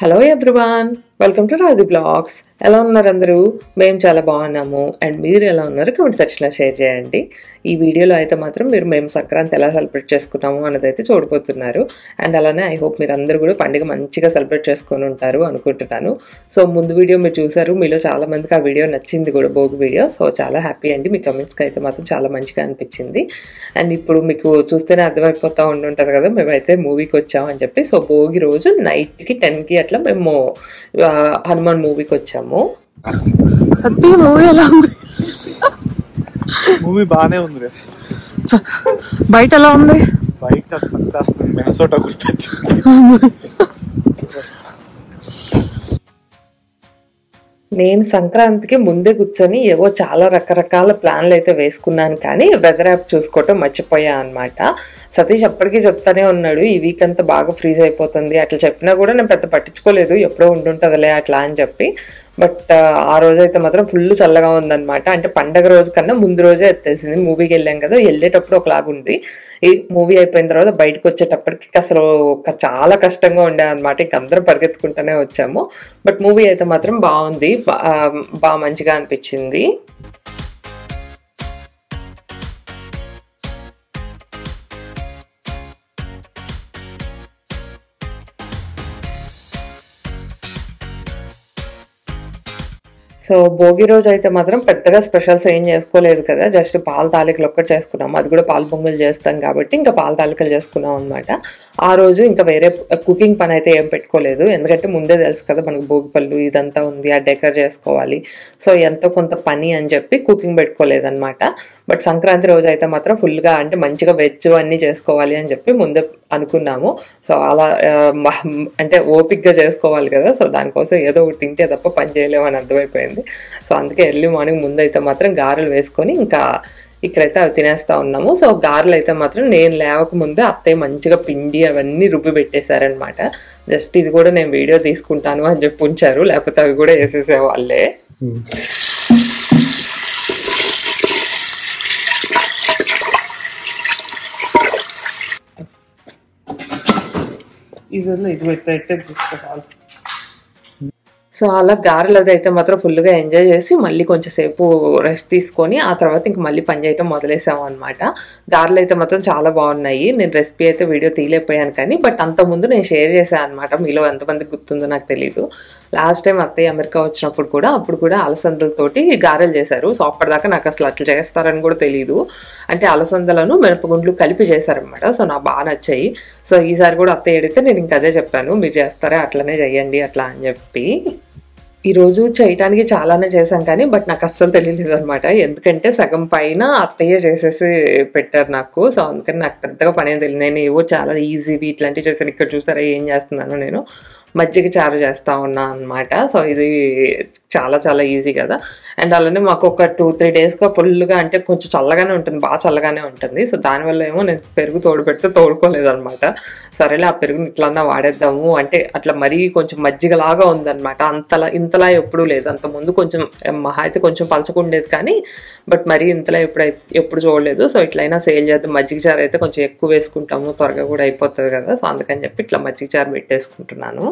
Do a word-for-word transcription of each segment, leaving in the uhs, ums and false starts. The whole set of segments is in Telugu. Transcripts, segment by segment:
Hello everyone, welcome to Radhi vlogs. ఎలా ఉన్నారు అందరూ? మేము చాలా బాగున్నాము. అండ్ మీరు ఎలా ఉన్నారు కామెంట్ సెక్షన్లో షేర్ చేయండి. ఈ వీడియోలో అయితే మాత్రం మీరు మేము సంక్రాంతి ఎలా సెలబ్రేట్ చేసుకున్నాము అన్నది అయితే చూడబోతున్నారు. అండ్ అలానే ఐ హోప్ మీరు అందరూ కూడా పండుగ మంచిగా సెలబ్రేట్ చేసుకొని ఉంటారు అనుకుంటున్నాను. సో ముందు వీడియో మీరు చూసారు, మీలో చాలా మందికి ఆ వీడియో నచ్చింది కూడా, భోగి వీడియో. సో చాలా హ్యాపీ అండి, మీ కమెంట్స్కి అయితే మాత్రం చాలా మంచిగా అనిపించింది. అండ్ ఇప్పుడు మీకు చూస్తేనే అర్థమైపోతూ ఉండుంటారు కదా, మేమైతే మూవీకి వచ్చామని చెప్పి. సో భోగి రోజు నైట్కి టెన్కి అట్లా మేము హనుమాన్ మూవీకి వచ్చాము. సత్య మూవీ ఎలా ఉంది? మూవీ బానే ఉంది. బయట ఎలా ఉంది? బయట మినసోటా గుర్తొచ్చింది. నేను సంక్రాంతికి ముందే కూర్చొని ఏవో చాలా రకరకాల ప్లాన్లు అయితే వేసుకున్నాను, కానీ వెదర్ యాప్ చూసుకోవటం మర్చిపోయా అనమాట. సతీష్ అప్పటికీ చెప్తానే ఉన్నాడు, ఈ వీక్ అంతా బాగా ఫ్రీజ్ అయిపోతుంది అట్లా చెప్పినా కూడా నేను పెద్ద పట్టించుకోలేదు, ఎప్పుడో ఉంటుంటుందిలే అట్లా అని చెప్పి. బట్ ఆ రోజు అయితే మాత్రం ఫుల్ చల్లగా ఉందన్నమాట. అంటే పండగ రోజు కన్నా ముందు రోజే ఎత్తేసింది. మూవీకి వెళ్ళాం కదా, వెళ్ళేటప్పుడు ఒకలాగుంది, ఈ మూవీ అయిపోయిన తర్వాత బయటకు వచ్చేటప్పటికి అసలు చాలా కష్టంగా ఉండే అనమాట. ఇంక అందరం పరిగెత్తుకుంటూనే వచ్చాము. బట్ మూవీ అయితే మాత్రం బాగుంది, బాగా మంచిగా అనిపించింది. సో భోగి రోజు అయితే మాత్రం పెద్దగా స్పెషల్స్ ఏం చేసుకోలేదు కదా, జస్ట్ పాల తాలికలు ఒక్కటి చేసుకున్నాము. అది కూడా పాల పొంగులు చేస్తాం కాబట్టి ఇంకా పాల తాలికలు చేసుకున్నాం అనమాట. ఆ రోజు ఇంకా వేరే కుకింగ్ పని అయితే ఏం పెట్టుకోలేదు, ఎందుకంటే ముందే తెలుసు కదా మనకు భోగి పళ్ళు ఇదంతా ఉంది, ఆ డెకర్ చేసుకోవాలి. సో ఎంతో కొంత పని అని చెప్పి కుకింగ్ పెట్టుకోలేదన్నమాట. బట్ సంక్రాంతి రోజు అయితే మాత్రం ఫుల్గా అంటే మంచిగా వెజ్ అన్నీ చేసుకోవాలి అని చెప్పి ముందే అనుకున్నాము. సో అలా అంటే ఓపిక్గా చేసుకోవాలి కదా, సో దానికోసం ఏదో ఒకటి తింటే తప్ప పని చేయలేమని అర్థమైపోయింది. సో అందుకే ఎర్లీ మార్నింగ్ ముందు అయితే మాత్రం గారెలు వేసుకొని ఇంకా ఇక్కడైతే అవి తినేస్తా ఉన్నాము. సో గారెలు అయితే మాత్రం నేను లేవక ముందే అత్తయ్య మంచిగా పిండి అవన్నీ రుబ్బి పెట్టేశారనమాట. జస్ట్ ఇది కూడా నేను వీడియో తీసుకుంటాను అని చెప్పి ఉంచారు, లేకపోతే అవి కూడా వేసేసే వాళ్ళే. ఇది ఇది పెట్టే తీసుకోవాలి. సో అలా గారెలు అది అయితే మాత్రం ఫుల్గా ఎంజాయ్ చేసి మళ్ళీ కొంచెం సేపు రెస్ట్ తీసుకొని ఆ తర్వాత ఇంక మళ్ళీ పని చేయటం మొదలేసాము అనమాట. గారెలు అయితే మాత్రం చాలా బాగున్నాయి. నేను రెసిపీ అయితే వీడియో తీయలేకపోయాను కానీ, బట్ అంతకుముందు నేను షేర్ చేశాను అనమాట. మీలో ఎంతమందికి గుర్తుందో నాకు తెలీదు. లాస్ట్ టైం అత్తయ్య అమెరికా వచ్చినప్పుడు కూడా అప్పుడు కూడా అలసందలతోటి గారెలు చేశారు. సో అప్పటిదాకా నాకు అసలు అట్లా చేస్తారని కూడా తెలియదు. అంటే అలసందలను మినపగుండ్లు కలిపి చేశారనమాట. సో నాకు బాగా నచ్చాయి. సో ఈసారి కూడా అత్తయ్య అడిగితే నేను ఇంక అదే చెప్పాను, మీరు చేస్తారా అట్లనే చెయ్యండి అట్లా అని చెప్పి. ఈరోజు చేయటానికి చాలానే చేశాం కానీ బట్ నాకు అస్సలు తెలియలేదు అనమాట, ఎందుకంటే సగం పైన అత్తయ్య చేసేసి పెట్టారు నాకు. సో అందుకని నాకు పెద్దగా పని ఏం తెలియదు. నేను ఏవో చాలా ఈజీవి ఇట్లాంటివి చేశాను. ఇక్కడ చూసారా ఏం చేస్తున్నాను, నేను మజ్జిగ చారు చేస్తూ ఉన్నా అనమాట. సో ఇది చాలా చాలా ఈజీ కదా. అండ్ అలానే మాకు ఒక టూ త్రీ డేస్గా ఫుల్గా అంటే కొంచెం చల్లగానే ఉంటుంది, బాగా చల్లగానే ఉంటుంది. సో దానివల్ల ఏమో నేను పెరుగు తోడు పెడితే తోడుకోలేదు అనమాట. సరేలే ఆ పెరుగుని ఇట్లన్నా వాడేద్దాము అంటే అట్లా మరీ కొంచెం మజ్జిగలాగా ఉందన్నమాట. అంతలా ఇంతలా ఎప్పుడూ లేదు. అంత ముందు కొంచెం మహా అయితే కొంచెం పలచకుండేది కానీ బట్ మరీ ఇంతలా ఎప్పుడైతే ఎప్పుడు చూడలేదు. సో ఇట్లయినా సేల్ చేద్దాం, మజ్జిగ చారు అయితే కొంచెం ఎక్కువ వేసుకుంటాము, త్వరగా కూడా అయిపోతుంది కదా. సో అందుకని చెప్పి ఇట్లా మజ్జిగ చారు పెట్టేసుకుంటున్నాను.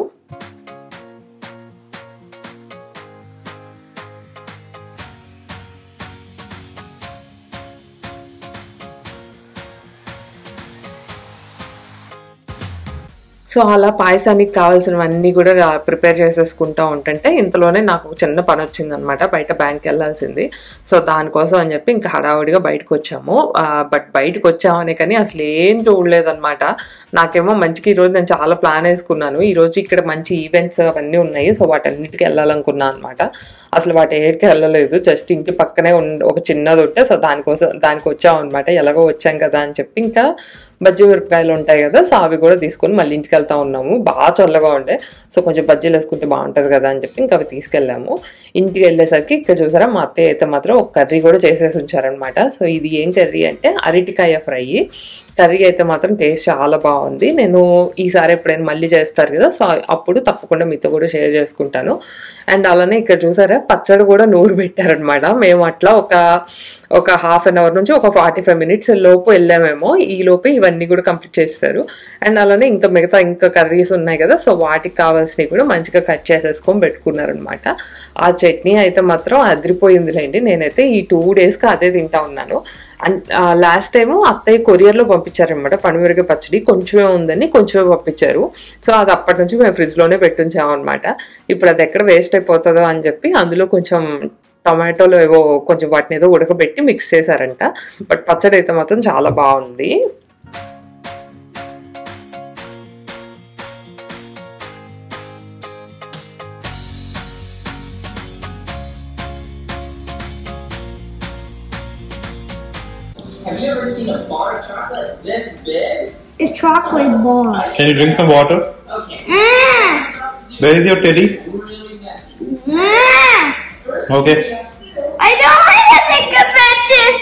సో అలా పాయసానికి కావాల్సినవన్నీ కూడా ప్రిపేర్ చేసేసుకుంటూ ఉంటుంటే ఇంతలోనే నాకు చిన్న పని వచ్చిందనమాట, బయట బ్యాంక్కి వెళ్ళాల్సింది. సో దానికోసం అని చెప్పి ఇంకా హడావుడిగా బయటకు వచ్చాము. బట్ బయటకు వచ్చామనే కానీ అసలు ఏం చూడలేదన్నమాట. నాకేమో మంచిగా ఈరోజు నేను చాలా ప్లాన్ వేసుకున్నాను, ఈరోజు ఇక్కడ మంచి ఈవెంట్స్ అవన్నీ ఉన్నాయి, సో వాటన్నిటికీ వెళ్ళాలనుకున్నాను అనమాట. అసలు వాటి ఏడికి వెళ్ళలేదు, జస్ట్ ఇంటి పక్కనే ఒక చిన్నది ఉంటే సో దానికోసం దానికి వచ్చాం అనమాట. ఎలాగో వచ్చాం కదా అని చెప్పి ఇంకా బజ్జీ మిరపకాయలు ఉంటాయి కదా, సో అవి కూడా తీసుకొని మళ్ళీ ఇంటికి వెళ్తా ఉన్నాము. బాగా చల్లగా ఉండే, సో కొంచెం బజ్జీలు వేసుకుంటే బాగుంటుంది కదా అని చెప్పి ఇంకా అవి తీసుకెళ్ళాము. ఇంటికి వెళ్ళేసరికి ఇక్కడ చూసారా మా అత్తయ్య అయితే మాత్రం ఒక కర్రీ కూడా చేసేసి ఉంచారనమాట. సో ఇది ఏం కర్రీ అంటే అరటికాయ ఫ్రై. కర్రీ అయితే మాత్రం టేస్ట్ చాలా బాగుంది. నేను ఈసారి ఎప్పుడైనా మళ్ళీ చేస్తారు కదా, సో అప్పుడు తప్పకుండా మీతో కూడా షేర్ చేసుకుంటాను. అండ్ అలానే ఇక్కడ చూసారా పచ్చడి కూడా నూరు పెట్టారనమాట. మేము అట్లా ఒక ఒక హాఫ్ అన్ అవర్ నుంచి ఒక ఫార్టీ ఫైవ్ మినిట్స్ లోపు వెళ్ళామేమో, ఈ లోపు ఇవన్నీ ఇవన్నీ కూడా కంప్లీట్ చేస్తారు. అండ్ అలానే ఇంకా మిగతా ఇంకా కర్రీస్ ఉన్నాయి కదా, సో వాటికి కావాల్సినవి కూడా మంచిగా కట్ చేసేసుకొని పెట్టుకున్నారనమాట. ఆ చట్నీ అయితే మాత్రం అదిరిపోయిందిలేండి. నేనైతే ఈ టూ డేస్కి అదే తింటా ఉన్నాను. అండ్ లాస్ట్ టైము అత్తయ్య కొరియర్లో పంపించారనమాట పండుమిరపకాయ పచ్చడి, కొంచెమే ఉందని కొంచెమే పంపించారు. సో అది అప్పటి నుంచి మేము ఫ్రిడ్జ్లోనే పెట్టించాము అనమాట. ఇప్పుడు అది ఎక్కడ వేస్ట్ అయిపోతుందో అని చెప్పి అందులో కొంచెం టొమాటోలు ఏవో కొంచెం వాటిని ఏదో ఉడకబెట్టి మిక్స్ చేశారంట. బట్ పచ్చడి అయితే మాత్రం చాలా బాగుంది. Have you ever seen a bar of chocolate this big? It's chocolate bar. Can you drink some water? Okay. Ah! Where is your teddy? Really messy. Ah! Okay. I don't want to take a picture.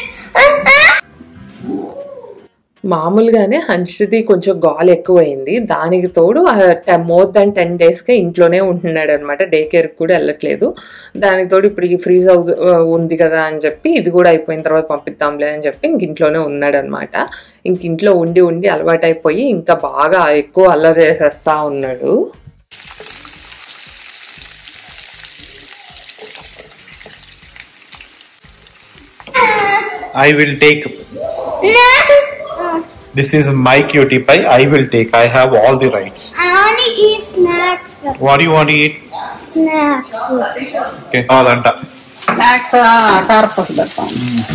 మామూలుగానే హన్షిది కొంచెం గాలి ఎక్కువైంది, దానికి తోడు మోర్ దాన్ టెన్ డేస్కే ఇంట్లోనే ఉంటున్నాడు అనమాట. డే కేర్కి కూడా వెళ్ళట్లేదు. దానికి తోడు ఇప్పుడు ఈ ఫ్రీజ్ అవు ఉంది కదా అని చెప్పి ఇది కూడా అయిపోయిన తర్వాత పంపిద్దాంలే అని చెప్పి ఇంక ఇంట్లోనే ఉన్నాడు అనమాట. ఇంక ఇంట్లో ఉండి ఉండి అలవాటైపోయి ఇంకా బాగా ఎక్కువ అల్లరి చేసేస్తా ఉన్నాడు. I will take. No. This is my cutie pie. I will take. I have all the rights. I want to eat snacks. What do you want to eat? Snacks. Okay. Adanta. Snacks కారపూస పెడతాం.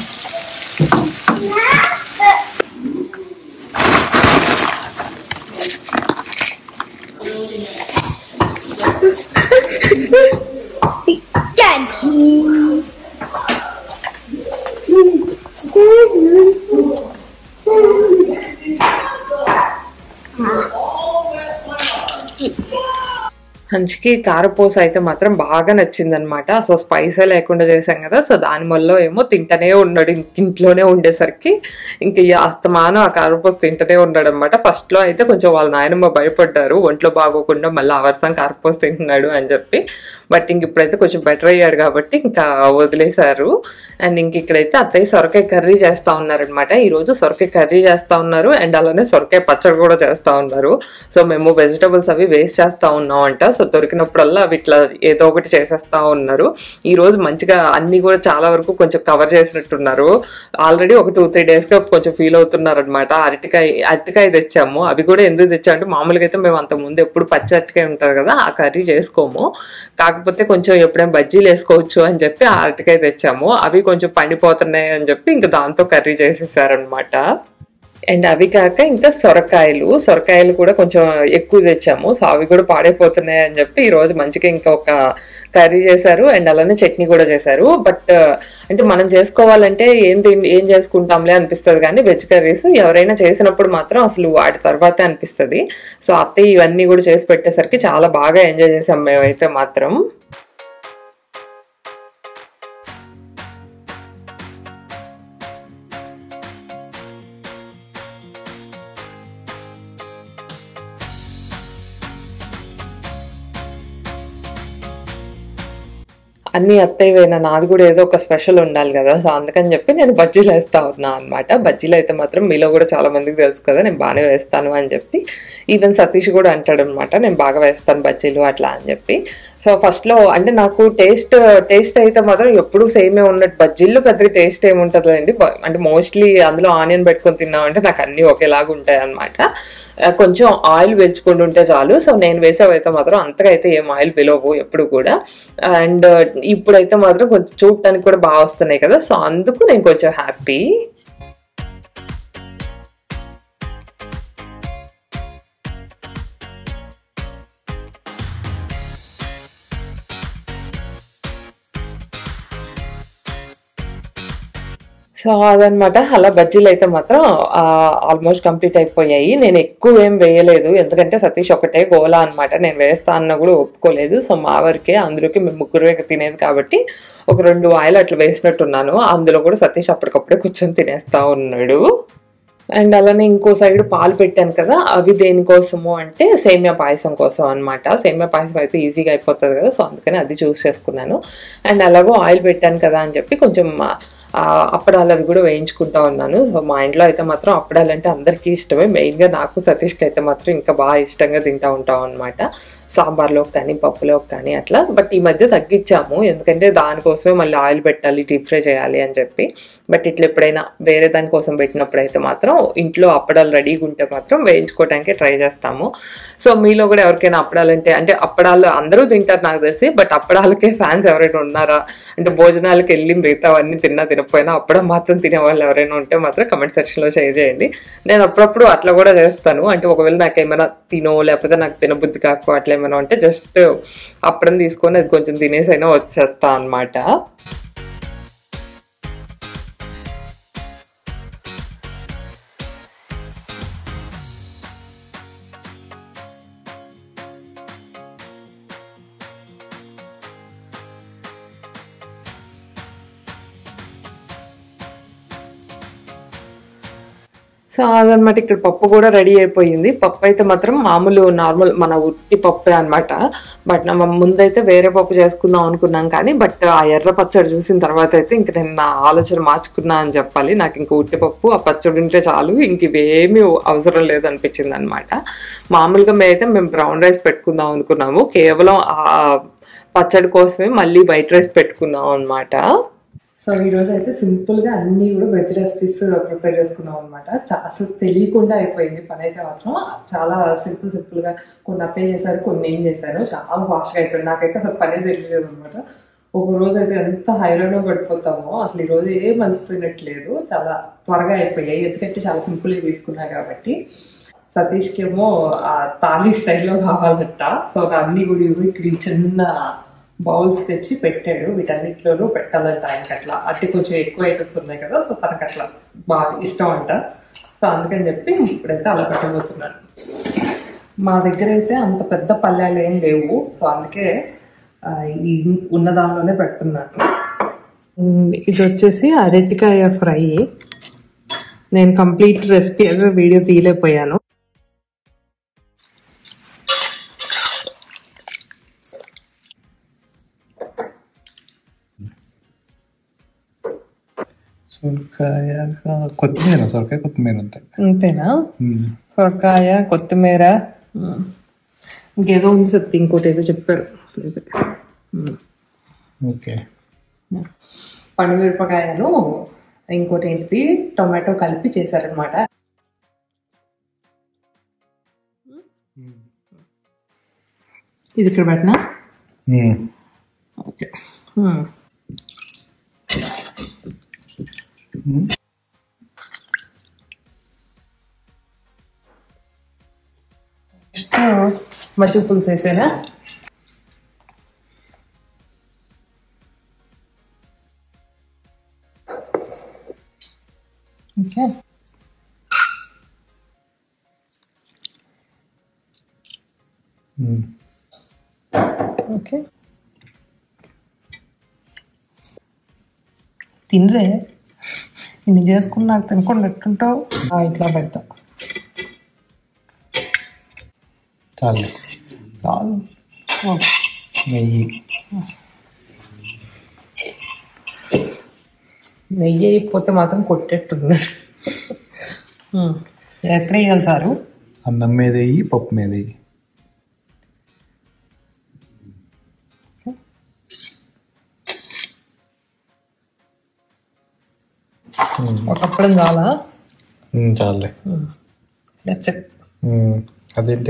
హన్ష్కి కారపూస అయితే మాత్రం బాగా నచ్చిందనమాట. అసలు స్పైసే లేకుండా చేసాం కదా, సో దానివల్ల ఏమో తింటనే ఉన్నాడు. ఇంట్లోనే ఉండేసరికి ఇంక అస్తమానం ఆ కారపూస తింటనే ఉన్నాడు అనమాట. ఫస్ట్లో అయితే కొంచెం వాళ్ళ నాయనమ్మ భయపడ్డారు, ఒంట్లో బాగోకుండా మళ్ళీ అవర్సం కారపూస తింటున్నాడు అని చెప్పి. బట్ ఇంక ఇప్పుడైతే కొంచెం బెటర్ అయ్యాడు కాబట్టి ఇంకా వదిలేశారు. అండ్ ఇంక ఇక్కడైతే అత్తయ్య సొరకాయ కర్రీ చేస్తూ ఉన్నారనమాట. ఈరోజు సొరకాయ కర్రీ చేస్తూ ఉన్నారు అండ్ అలానే సొరకాయ పచ్చడి కూడా చేస్తూ ఉన్నారు. సో మేము వెజిటబుల్స్ అవి వేస్ట్ చేస్తూ ఉన్నాం అంట. సో దొరికినప్పుడల్లా అవి ఇట్లా ఏదో ఒకటి చేసేస్తూ ఉన్నారు. ఈరోజు మంచిగా అన్నీ కూడా చాలా వరకు కొంచెం కవర్ చేసినట్టున్నారు. ఆల్రెడీ ఒక టూ త్రీ డేస్గా కొంచెం ఫీల్ అవుతున్నారు అనమాట. అరటికాయ అరటికాయ తెచ్చాము. అవి కూడా ఎందుకు తెచ్చామంటే మామూలుగా అయితే మేము అంతకుముందు ఎప్పుడు పచ్చి అరటికాయ ఉంటుంది కదా, ఆ కర్రీ చేసుకోము. కాకపోతే కొంచెం ఎప్పుడైనా బజ్జీలు వేసుకోవచ్చు అని చెప్పి ఆ అరటికాయ తెచ్చాము. అవి కొంచెం పండిపోతున్నాయి అని చెప్పి ఇంకా దాంతో కర్రీ చేసేసారనమాట. అండ్ అవి కాక ఇంకా సొరకాయలు సొరకాయలు కూడా కొంచెం ఎక్కువ తెచ్చాము. సో అవి కూడా పాడైపోతున్నాయి అని చెప్పి ఈరోజు మంచిగా ఇంకా ఒక కర్రీ చేశారు అండ్ అలానే చట్నీ కూడా చేశారు. బట్ అంటే మనం చేసుకోవాలంటే ఏం ఏం చేసుకుంటాంలే అనిపిస్తుంది, కానీ వెజ్ కర్రీస్ ఎవరైనా చేసినప్పుడు మాత్రం అసలు వాటి తర్వాతే అనిపిస్తుంది. సో అత్తయ్య ఇవన్నీ కూడా చేసి పెట్టేసరికి చాలా బాగా ఎంజాయ్ చేసాం మేమైతే మాత్రం. అన్ని అత్తయ్యవేనా, నాది కూడా ఏదో ఒక స్పెషల్ ఉండాలి కదా. సో అందుకని చెప్పి నేను బజ్జీలు వేస్తా ఉన్నా అనమాట. బజ్జీలు అయితే మాత్రం మీలో కూడా చాలా మందికి తెలుసు కదా, నేను బాగానే వేస్తాను అని చెప్పి. ఈవెన్ సతీష్ కూడా అంటాడు అనమాట, నేను బాగా వేస్తాను బజ్జీలు అట్లా అని చెప్పి. సో ఫస్ట్లో అంటే నాకు టేస్ట్ టేస్ట్ అయితే మాత్రం ఎప్పుడు సేమే ఉన్నట్టు, బజ్జీల్లో పెద్దగా టేస్ట్ ఏముంటుంది అండి. అంటే మోస్ట్లీ అందులో ఆనియన్ పెట్టుకొని తిన్నామంటే నాకు అన్నీ ఒకేలాగా ఉంటాయి అనమాట. కొంచెం ఆయిల్ వేసుకుంటూ ఉంటే చాలు. సో నేను వేసేవైతే మాత్రం అంతగా అయితే ఏం ఆయిల్ పిలవవు ఎప్పుడు కూడా. అండ్ ఇప్పుడైతే మాత్రం కొంచెం చూడటానికి కూడా బాగా వస్తున్నాయి కదా, సో అందుకు నేను కొంచెం హ్యాపీ. సో అదనమాట. అలా బజ్జీలు అయితే మాత్రం ఆల్మోస్ట్ కంప్లీట్ అయిపోయాయి. నేను ఎక్కువ ఏం వేయలేదు, ఎందుకంటే సతీష్ ఒకటే గోలా అనమాట. నేను వేస్తా అన్న కూడా ఒప్పుకోలేదు. సో మా వరకే, అందులోకి మేము ముగ్గురు తినేది కాబట్టి ఒక రెండు ఆయిల్ అట్లా వేసినట్టున్నాను. అందులో కూడా సతీష్ అప్పటికప్పుడే కూర్చొని తినేస్తా ఉన్నాడు. అండ్ అలానే ఇంకో సైడ్ పాలు పెట్టాను కదా, అవి దేనికోసము అంటే సేమియా పాయసం కోసం అనమాట. సేమియా పాయసం అయితే ఈజీగా అయిపోతుంది కదా, సో అందుకని అది చూస్ చేసుకున్నాను. అండ్ అలాగో ఆయిల్ పెట్టాను కదా అని చెప్పి కొంచెం అప్పడాలు అవి కూడా వేయించుకుంటా ఉన్నాను. సో మా ఇంట్లో అయితే మాత్రం అప్పడాలు అంటే అందరికీ ఇష్టమే, మెయిన్గా నాకు సతీష్కి అయితే మాత్రం ఇంకా బాగా ఇష్టంగా తింటూ ఉంటాం అనమాట. సాంబార్లోకి కానీ పప్పులోకి కానీ అట్లా. బట్ ఈ మధ్య తగ్గించాము, ఎందుకంటే దానికోసమే మళ్ళీ ఆయిల్ పెట్టాలి, డీప్ ఫ్రై చేయాలి అని చెప్పి. బట్ ఇట్లా ఎప్పుడైనా వేరే దానికోసం పెట్టినప్పుడు అయితే మాత్రం ఇంట్లో అప్పడాలు రెడీగా ఉంటే మాత్రం వేయించుకోవడానికి ట్రై చేస్తాము. సో మీలో కూడా ఎవరికైనా అప్పడాలంటే, అంటే అప్పడాలు అందరూ తింటారు నాకు తెలిసి, బట్ అప్పడాలకే ఫ్యాన్స్ ఎవరైనా ఉన్నారా అంటే భోజనాలకు వెళ్ళి మిగతావన్నీ తిన్నా తినకపోయినా అప్పడం మాత్రం తినే వాళ్ళు ఎవరైనా ఉంటే మాత్రం కమెంట్ సెక్షన్లో షేర్ చేయండి. నేను అప్పుడప్పుడు అట్లా కూడా చేస్తాను. అంటే ఒకవేళ నాకు ఏమైనా తినో లేకపోతే నాకు తినబుద్ధి కాకు అట్లా ఏమైనా అంటే జస్ట్ అప్పడం తీసుకొని అది కొంచెం తినేసి అయినా వచ్చేస్తా అనమాట. సో అదనమాట. ఇక్కడ పప్పు కూడా రెడీ అయిపోయింది. పప్పు అయితే మాత్రం మామూలు నార్మల్ మన ఉట్టి పప్పే అనమాట. బట్ నా ముందైతే వేరే పప్పు చేసుకుందాం అనుకున్నాం కానీ బట్ ఆ ఎర్ర పచ్చడి చూసిన తర్వాత అయితే ఇంక నేను నా ఆలోచన మార్చుకున్నా అని చెప్పాలి. నాకు ఇంక ఉట్టి పప్పు ఆ పచ్చడి ఉంటే చాలు, ఇంక ఇవేమీ అవసరం లేదు అనిపించింది అనమాట. మామూలుగా మేమైతే మేము బ్రౌన్ రైస్ పెట్టుకుందాం అనుకున్నాము, కేవలం ఆ పచ్చడి కోసమే మళ్ళీ వైట్ రైస్ పెట్టుకున్నాం అనమాట. సో ఈరోజు అయితే సింపుల్గా అన్నీ కూడా వెజ్ రెసిపీస్ ప్రిపేర్ చేసుకున్నాం అనమాట. అసలు తెలియకుండా అయిపోయింది పని అయితే మాత్రం. చాలా సింపుల్ సింపుల్గా కొన్ని అప్లై చేశారు, కొన్ని ఏం చేశాను, చాలా ఫాస్ట్గా అయిపోయింది. నాకైతే అసలు పనే తెలియలేదు అనమాట. ఒక రోజు అయితే ఎంత హైరాణో పడిపోతామో అసలు ఈరోజు ఏం మర్చిపోయినట్లేదు, చాలా త్వరగా అయిపోయాయి. ఎందుకంటే చాలా సింపుల్గా తీసుకున్నా కాబట్టి. సతీష్కి ఏమో ఆ తాళీ స్టైల్లో కావాలంట. సో అన్నీ కూడా ఇక్కడ చిన్న బౌల్స్ తెచ్చి పెట్టాడు, వీటన్నిటిలోనూ పెట్టాలంట ఆయనకి. అట్లా అంటే కొంచెం ఎక్కువ ఐటమ్స్ ఉన్నాయి కదా, సో తనకు అట్లా బాగా ఇష్టం అంట. సో అందుకని చెప్పి ఇప్పుడైతే అలా పెట్టబోతున్నాను. మా దగ్గర అయితే అంత పెద్ద పల్లెలు ఏం లేవు, సో అందుకే ఈ ఉన్న దానిలోనే పెడుతున్నాను. ఇది వచ్చేసి అరటికాయ ఫ్రై. నేను కంప్లీట్ రెసిపీ అయితే వీడియో తీయలేకపోయాను. సొరకాయ కొత్తిమీర, సొరకాయ కొత్తిమీర అంతే. అంతేనా? సొరకాయ కొత్తిమీర, ఇంకేదో ఉంది సత్తి, ఇంకోటి ఏదో చెప్పారు. ఓకే, పండుమిరపకాయను ఇంకోటి ఏంటి టొమాటో కలిపి చేశారనమాట. ఇది ఇక్కడ పెట్టినా ఓకే. నెక్స్ట్ మజ్జిగ పులుసు వేసేనా? ఓకే, ఓకే తినరే, ఇన్ని చేసుకుని నాకు తినకుండా ఎట్టుంటావు. ఇట్లా పెడతా చాలు చాలు. నెయ్యి నెయ్యి అయిపోతే మాత్రం కొట్టేట్టున్నాడు. ఎక్కడ వేయాలి సారు? అన్నం మీద వెయ్యి, పప్పు మీద వెయ్యి. ఒకప్పుడు చాలా చాలే. అదేంటి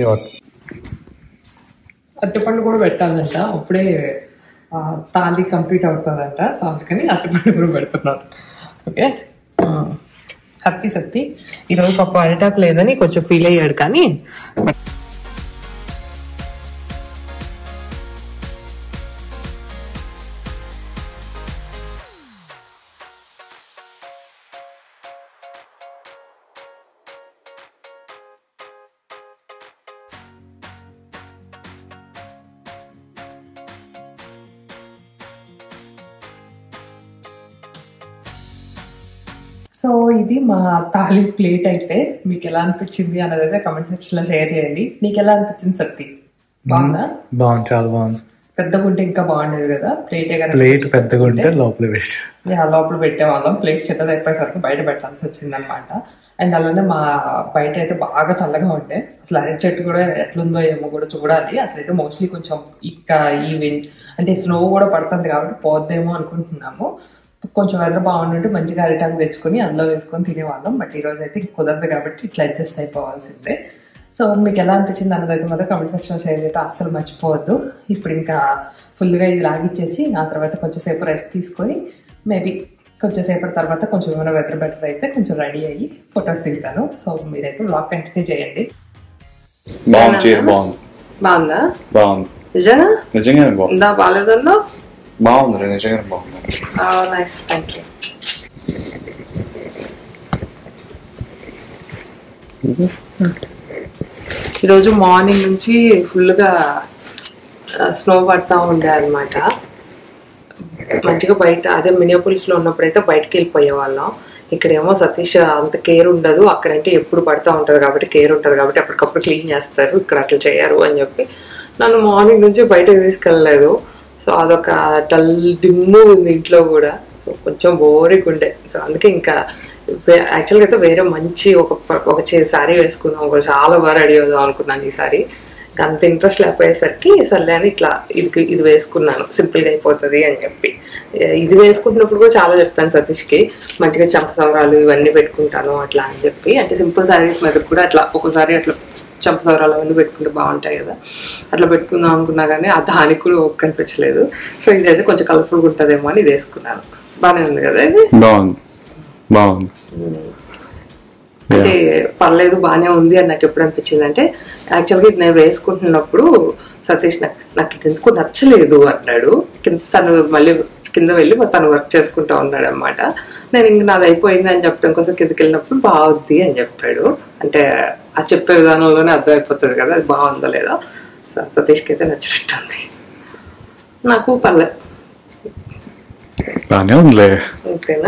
అరటిపండు కూడా పెట్టాలంట, అప్పుడే తాళి కంప్లీట్ అవుతుందంట. సో అందుకని అరటిపండు కూడా పెడుతున్నాను. ఓకే, హ్యాపీ సత్తి. ఈరోజు పాప అరిటాకు లేదని కొంచెం ఫీల్ అయ్యాడు కానీ సో ఇది మా తాళి ప్లేట్. అయితే మీకు ఎలా అనిపించింది అన్నది అయితే కమెంట్ సెక్షన్ లో షేర్ చేయండి. నీకు ఎలా అనిపించింది సత్తి? బాగుందా? బాగుంది, చాలా బాగుంది. పెద్దగా ఉంటే ఇంకా బాగుండేది కదా. ప్లేటే కదా, ప్లేట్ పెద్దగా ఉంటే లోపల పెట్టి లోపల పెట్టేవాళ్ళం. ప్లేట్ చిన్నది అయిపోయేసరికి బయట పెట్టాల్సి వచ్చింది అనమాట. అండ్ అలానే మా బయట అయితే బాగా చల్లగా ఉండే. అసలు అరటి చెట్టు కూడా ఎట్లుందో ఏమో కూడా చూడాలి. అసలు అయితే మోస్ట్లీ కొంచెం ఇంకా ఈ విండ్ అంటే స్నో కూడా పడుతుంది కాబట్టి పోద్దేమో అనుకుంటున్నాము. కొంచెం వెదర్ బాగుంటుంటే మంచిగా అరిటాకు తెచ్చుకొని అందులో వేసుకొని తినేవాళ్ళం. బట్ ఈ రోజు అయితే కుదరదు కాబట్టి ఇట్లా అడ్జస్ట్ అయిపోవాల్సిందే. సో మీకు ఎలా అనిపించింది అన్నది అయితే మాత్రం కామెంట్ సెక్షన్లో షేర్ చేయడం అస్సలు మర్చిపోవద్దు. ఇప్పుడు ఇంకా ఫుల్గా ఇది లాగిచ్చేసి ఆ తర్వాత కొంచెంసేపు రెస్ట్ తీసుకొని మేబీ కొంచెం సేపటి తర్వాత కొంచెం ఏమైనా వెదర్ బెటర్ అయితే కొంచెం రెడీ అయ్యి ఫొటోస్ దిగుతాను. సో మీరైతే బ్లాగ్ కంటిన్యూ చేయండి. బాగుంది బాగుంది బాగుందా? బాగుంది నిజంగా నిజంగానే బాగుంది. ఇందా బాగాలేదన్నా బాగుంది నిజంగానే బాగుంది. Nice, thank you. ఈరోజు మార్నింగ్ నుంచి ఫుల్గా స్నో పడతా ఉండే అనమాట. మంచిగా బయట అదే మినియాపోలిస్లో ఉన్నప్పుడైతే బయటకు వెళ్ళిపోయే వాళ్ళం. ఇక్కడేమో సతీష్ అంత కేర్ ఉండదు. అక్కడంటే ఎప్పుడు పడుతూ ఉంటుంది కాబట్టి కేర్ ఉంటుంది కాబట్టి అప్పటికప్పుడు క్లీన్ చేస్తారు. ఇక్కడ అట్లా చేయరు అని చెప్పి నన్ను మార్నింగ్ నుంచి బయటకు తీసుకెళ్ళలేదు. సో అదొక డల్ డిమ్ము ఉంది ఇంట్లో కూడా, కొంచెం బోరింగ్ ఉండే. సో అందుకే ఇంకా యాక్చువల్గా అయితే వేరే మంచి ఒక ఒక శారీ వేసుకుందాం, ఒక చాలా బాగా రెడీ అవుదాం అనుకున్నాను. ఈసారి అంత ఇంట్రెస్ట్ లేకపోయేసరికి సర్లే అని ఇట్లా ఇది ఇది వేసుకున్నాను, సింపుల్గా అయిపోతుంది అని చెప్పి. ఇది వేసుకుంటున్నప్పుడు కూడా చాలా చెప్పాను సతీష్కి, మంచిగా చంప సవరాలు ఇవన్నీ పెట్టుకుంటాను అట్లా అని చెప్పి. అంటే సింపుల్ శారీస్ మీద కూడా అట్లా ఒకసారి అట్లా చంప సవరాలు అవన్నీ పెట్టుకుంటే బాగుంటాయి కదా, అట్లా పెట్టుకుందాం అనుకున్నా కానీ ఆ దానికి కూడా ఓపిక కనిపించలేదు. సో ఇదైతే కొంచెం కలర్ఫుల్గా ఉంటుందేమో అని ఇది వేసుకున్నాను. బాగానే ఉంది కదా ఇది, బాగుంది బాగుంది. అంటే పర్లేదు బాగానే ఉంది అని నాకు ఎప్పుడు అనిపించింది అంటే, యాక్చువల్గా ఇది నేను వేసుకుంటున్నప్పుడు సతీష్ నాకు నాకు ఇది ఎందుకు నచ్చలేదు అన్నాడు. కింద తను మళ్ళీ కింద వెళ్ళి తను వర్క్ చేసుకుంటా ఉన్నాడు అనమాట. నేను ఇంక నాది అయిపోయింది అని చెప్పడం కోసం కిందకి వెళ్ళినప్పుడు బాగుంది అని చెప్పాడు. అంటే ఆ చెప్పే విధానంలోనే అర్థమైపోతుంది కదా అది బాగుందో లేదా. సతీష్కి అయితే నచ్చినట్టుంది, నాకు పర్లేదు బాగానే ఉందిలే. అంతేనా?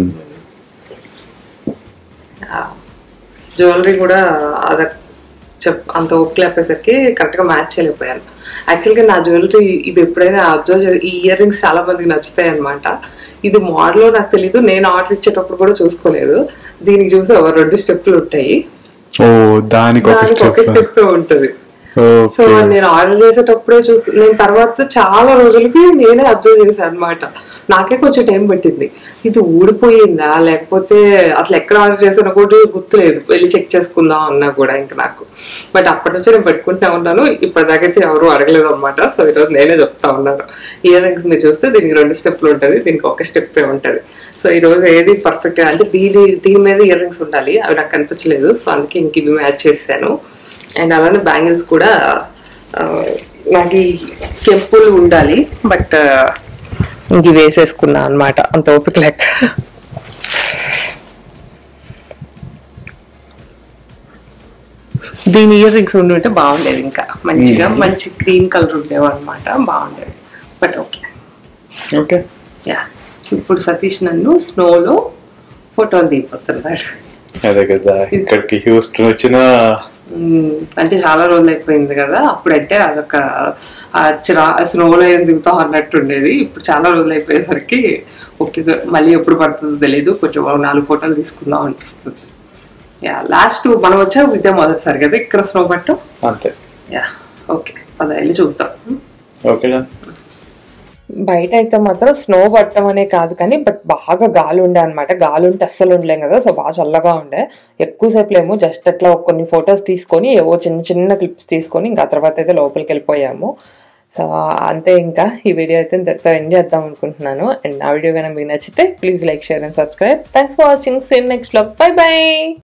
జ్యువెలరీ కూడా అద చెప్ అంత ఓకే లేకపోయేసరికి కరెక్ట్గా మ్యాచ్ చేయలేకపోయాను. యాక్చువల్గా నా జ్యువెలరీ ఇవి ఎప్పుడైనా అబ్జర్వ్ ఈ ఇయర్ రింగ్స్ చాలా మందికి నచ్చుతాయి అనమాట. ఇది మోడల్ నాకు తెలీదు, నేను ఆర్డర్ ఇచ్చేటప్పుడు కూడా చూసుకోలేదు. దీనికి చూసి ఒక రెండు స్టెప్లు ఉంటాయి, దానికి ఒక స్టెప్ ఉంటుంది. సో నేను ఆర్డర్ చేసేటప్పుడే చూసుకు నేను తర్వాత చాలా రోజులకి నేనే అబ్జర్వ్ చేశాను అనమాట. నాకే కొంచెం టైం పట్టింది, ఇది ఊడిపోయిందా లేకపోతే అసలు ఎక్కడ ఆర్డర్ చేసానో కూడా గుర్తులేదు, వెళ్ళి చెక్ చేసుకుందాం అన్నా కూడా ఇంకా నాకు. బట్ అప్పటి నుంచి నేను పెట్టుకుంటా ఉన్నాను, ఇప్పటిదాకైతే ఎవరు అడగలేదు అనమాట. సో ఈరోజు నేనే చెప్తా ఉన్నాను. ఇయర్ రింగ్స్ మీరు చూస్తే దీనికి రెండు స్టెప్లు ఉంటుంది, దీనికి ఒక స్టెప్పే ఉంటుంది. సో ఈరోజు ఏది పర్ఫెక్ట్ అంటే దీని దీని మీద ఇయర్ రింగ్స్ ఉండాలి, అవి నాకు కనిపించలేదు. సో అందుకే ఇంక ఇవి మ్యాచ్ చేశాను. అండ్ అలానే బ్యాంగిల్స్ కూడా నాకు ఈ కెంపులు ఉండాలి, బట్ ఇంక వేసేసుకున్నా అనమాట, అంత ఓపిక లేక. దీని ఇయర్ రింగ్స్ ఉండుంటే బాగుండేది, ఇంకా మంచిగా మంచి క్రీమ్ కలర్ ఉండేవి అనమాట, బాగుండేది. But okay okay yeah. ఇప్పుడు సతీష్ నన్ను స్నోలో ఫోటోలు దిగిపోతున్నాడు. అదే కదా, ఇక్కడికి హ్యూస్టన్ వచ్చిన అంటే చాలా రోజులు అయిపోయింది కదా, అప్పుడంటే అదొక చిరా స్నోలో ఏం దిగుతాం అన్నట్టు ఉండేది. ఇప్పుడు చాలా రోజులు అయిపోయేసరికి ఓకే మళ్ళీ ఎప్పుడు పడుతుందో తెలియదు, కొంచెం నాలుగు ఫోటోలు తీసుకుందాం అనిపిస్తుంది. యా లాస్ట్ మనం వచ్చా ఇదే మొదటిసారి కదా ఇక్కడ స్నో పట్టం. అంతే. యా ఓకే పద వెళ్ళి చూస్తాం. ఓకే. బయట అయితే మాత్రం స్నో పట్టడం అనే కాదు కానీ బట్ బాగా గాలి ఉండే అనమాట. గాలి ఉంటే అస్సలు ఉండలేం కదా, సో బాగా చల్లగా ఉండే. ఎక్కువసేపు లేము, జస్ట్ అట్లా కొన్ని ఫొటోస్ తీసుకొని ఏవో చిన్న చిన్న క్లిప్స్ తీసుకొని ఇంకా తర్వాత అయితే లోపలికి వెళ్ళిపోయాము. సో అంతే, ఇంకా ఈ వీడియో అయితే ఇంతటితో ఎండ్ చేద్దాం అనుకుంటున్నాను. అండ్ నా వీడియో కనుక మీకు నచ్చితే please like, share and subscribe. Thanks for watching. Same next vlog. Bye by.